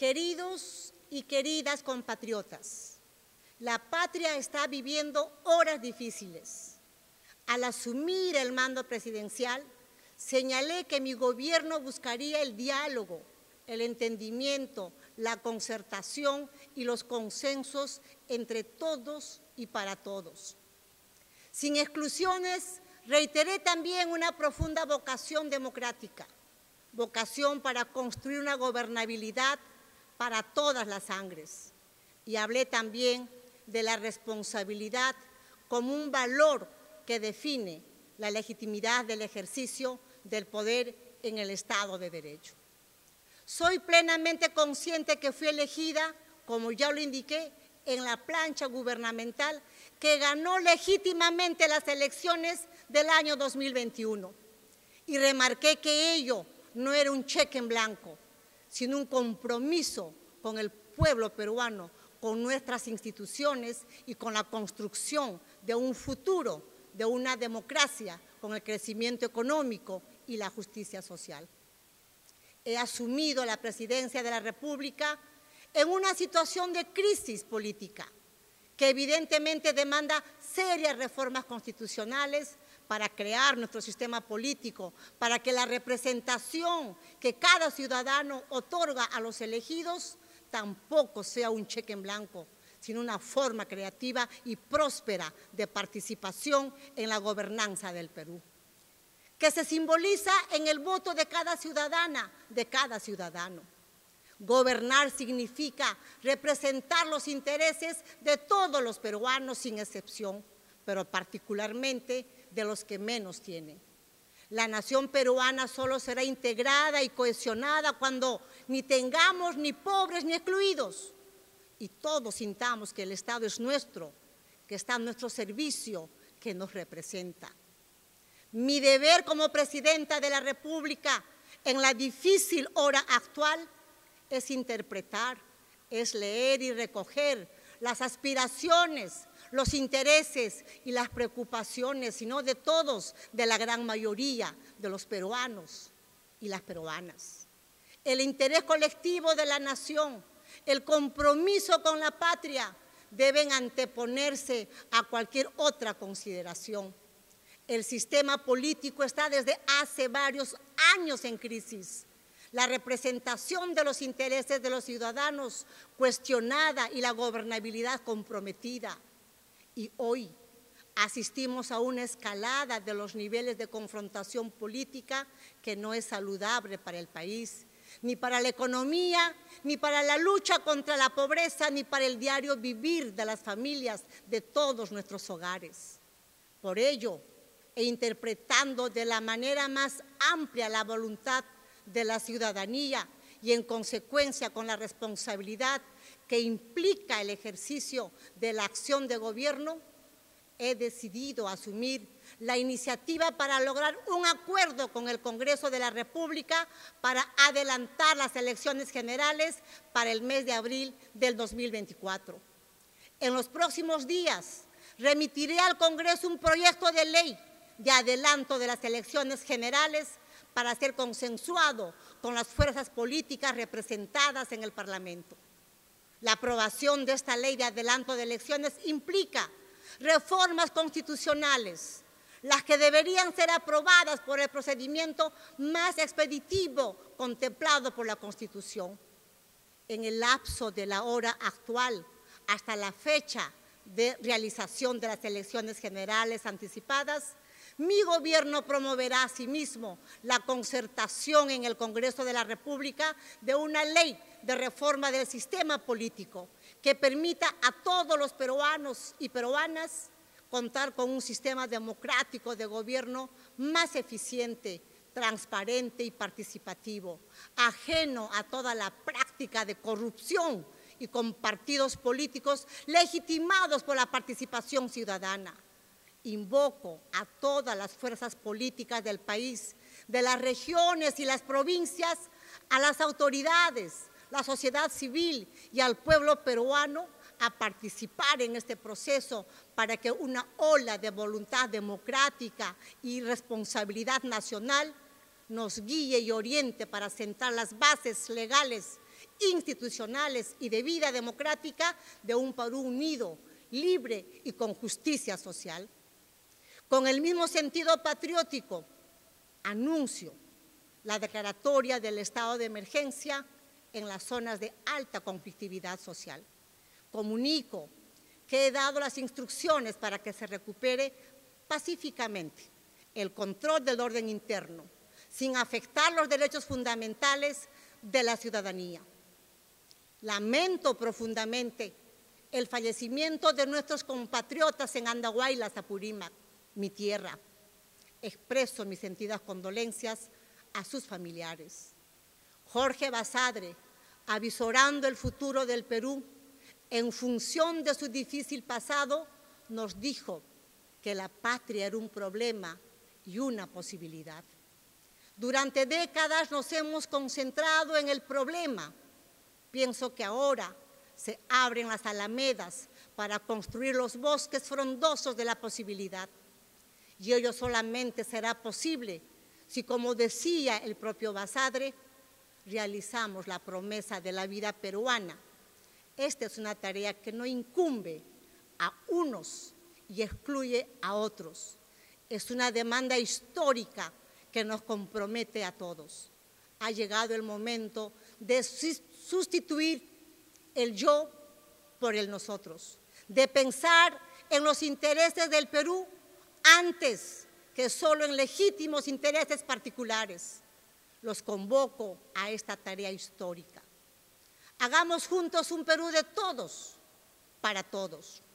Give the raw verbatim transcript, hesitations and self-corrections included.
Queridos y queridas compatriotas, la patria está viviendo horas difíciles. Al asumir el mando presidencial, señalé que mi gobierno buscaría el diálogo, el entendimiento, la concertación y los consensos entre todos y para todos. Sin exclusiones, reiteré también una profunda vocación democrática, vocación para construir una gobernabilidad para todas las sangres. Y hablé también de la responsabilidad como un valor que define la legitimidad del ejercicio del poder en el Estado de Derecho. Soy plenamente consciente que fui elegida, como ya lo indiqué, en la plancha gubernamental que ganó legítimamente las elecciones del año dos mil veintiuno. Y remarqué que ello no era un cheque en blanco, sino un compromiso con el pueblo peruano, con nuestras instituciones y con la construcción de un futuro, de una democracia, con el crecimiento económico y la justicia social. He asumido la presidencia de la República en una situación de crisis política que evidentemente demanda serias reformas constitucionales para crear nuestro sistema político, para que la representación que cada ciudadano otorga a los elegidos tampoco sea un cheque en blanco, sino una forma creativa y próspera de participación en la gobernanza del Perú, que se simboliza en el voto de cada ciudadana, de cada ciudadano. Gobernar significa representar los intereses de todos los peruanos sin excepción, pero particularmente de los que menos tienen. La nación peruana solo será integrada y cohesionada cuando ni tengamos ni pobres ni excluidos y todos sintamos que el Estado es nuestro, que está a nuestro servicio, que nos representa. Mi deber como presidenta de la República en la difícil hora actual es interpretar, es leer y recoger las aspiraciones, los intereses y las preocupaciones, sino de todos, de la gran mayoría de los peruanos y las peruanas. El interés colectivo de la nación, el compromiso con la patria deben anteponerse a cualquier otra consideración. El sistema político está desde hace varios años en crisis. La representación de los intereses de los ciudadanos cuestionada y la gobernabilidad comprometida. Y hoy asistimos a una escalada de los niveles de confrontación política que no es saludable para el país, ni para la economía, ni para la lucha contra la pobreza, ni para el diario vivir de las familias de todos nuestros hogares. Por ello, e interpretando de la manera más amplia la voluntad de la ciudadanía y en consecuencia con la responsabilidad que implica el ejercicio de la acción de gobierno, he decidido asumir la iniciativa para lograr un acuerdo con el Congreso de la República para adelantar las elecciones generales para el mes de abril del dos mil veinticuatro. En los próximos días remitiré al Congreso un proyecto de ley de adelanto de las elecciones generales para ser consensuado con las fuerzas políticas representadas en el Parlamento. La aprobación de esta ley de adelanto de elecciones implica reformas constitucionales, las que deberían ser aprobadas por el procedimiento más expeditivo contemplado por la Constitución. En el lapso de la hora actual hasta la fecha de realización de las elecciones generales anticipadas, mi gobierno promoverá asimismo la concertación en el Congreso de la República de una ley de reforma del sistema político que permita a todos los peruanos y peruanas contar con un sistema democrático de gobierno más eficiente, transparente y participativo, ajeno a toda la práctica de corrupción y con partidos políticos legitimados por la participación ciudadana. Invoco a todas las fuerzas políticas del país, de las regiones y las provincias, a las autoridades, la sociedad civil y al pueblo peruano a participar en este proceso para que una ola de voluntad democrática y responsabilidad nacional nos guíe y oriente para sentar las bases legales institucionales y de vida democrática de un Perú unido, libre y con justicia social. Con el mismo sentido patriótico, anuncio la declaratoria del estado de emergencia en las zonas de alta conflictividad social. Comunico que he dado las instrucciones para que se recupere pacíficamente el control del orden interno, sin afectar los derechos fundamentales de la ciudadanía. Lamento profundamente el fallecimiento de nuestros compatriotas en Andahuaylas, Apurímac, mi tierra. Expreso mis sentidas condolencias a sus familiares. Jorge Basadre, avisorando el futuro del Perú, en función de su difícil pasado, nos dijo que la patria era un problema y una posibilidad. Durante décadas nos hemos concentrado en el problema. Pienso que ahora se abren las alamedas para construir los bosques frondosos de la posibilidad. Y ello solamente será posible si, como decía el propio Basadre, realizamos la promesa de la vida peruana. Esta es una tarea que no incumbe a unos y excluye a otros. Es una demanda histórica que nos compromete a todos. Ha llegado el momento de sustituir el yo por el nosotros, de pensar en los intereses del Perú antes que solo en legítimos intereses particulares. Los convoco a esta tarea histórica. Hagamos juntos un Perú de todos, para todos.